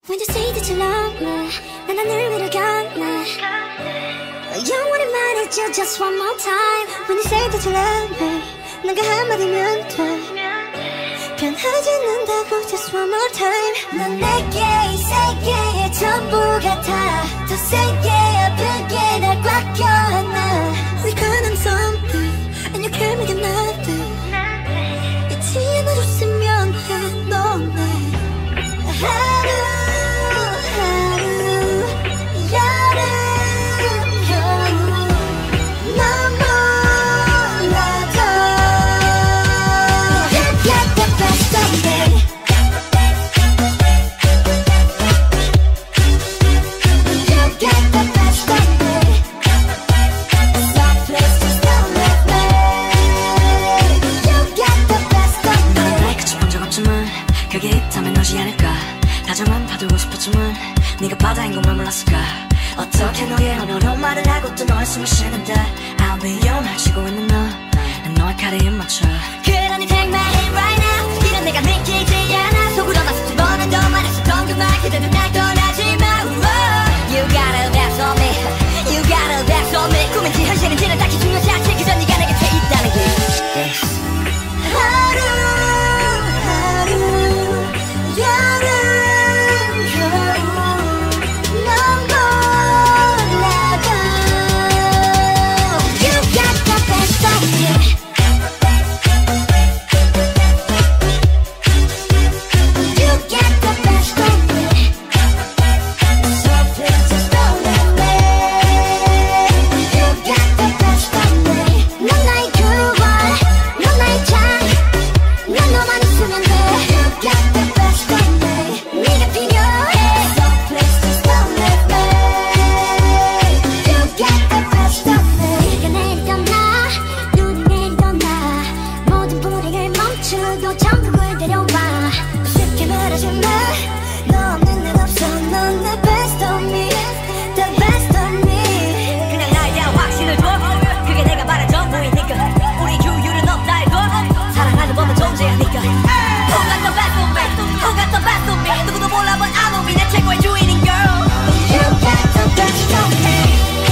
When you say that you love me, 난 하늘 위로 갈래. 영원히 말해줘 just one more time. When you say that you love me, 난 그 한마디면 돼. 변하지 않는다고 just one more time. 넌 내게 이 세계의 전부 같아. 더 세게 아프게 날 꽉 껴안아. We couldn't something and you can't make it nothing. 잊지 않아줬으면 해 너네. 그게 있다면 오지 않을까. 다정한 파도고 싶었지만 네가 바다인 것만 몰랐을까. 어떻게 너의 언어로 말을 하고 또 너의 숨을 쉬는데 I'll be your 날 치고 있는 난 너의 칼에 입 맞춰. 그러니 take my hand right now. 이런 내가 믿기지 않아. 속으로 나 수천 번은 더 말했었던 그 말 그대로 날 떠나지 마. You gotta bet on me. You gotta bet on me. 꿈인지 현실인지는 딱히 중요하지 않지. 그저 네가 내 곁에 있다는 게 yes. 천국을 데려와. 쉽게 말하지 마. 너 없는 날 없어. 넌 내 best of me. The best of me. 그냥 나야 확신을 줘. 그게 내가 말한 전부이니까. 우리 규율은 없다 해도 사랑하는 법은 존재하니까. Who got the best of me? Who got the best of me? 누구도 몰라 but I know me. 내 최고의 주인인 girl. You got the best of me.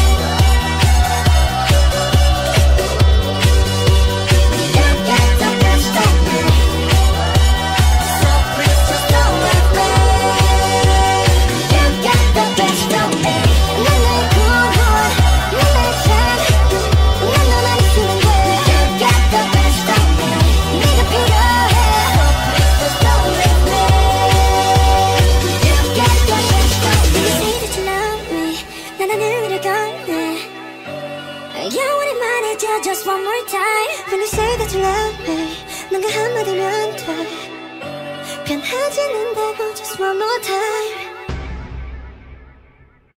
영원히 말해줘 just one more time. When you say that you love me, 난 그 한마디면 돼. 변하지 않는다고 just one more time.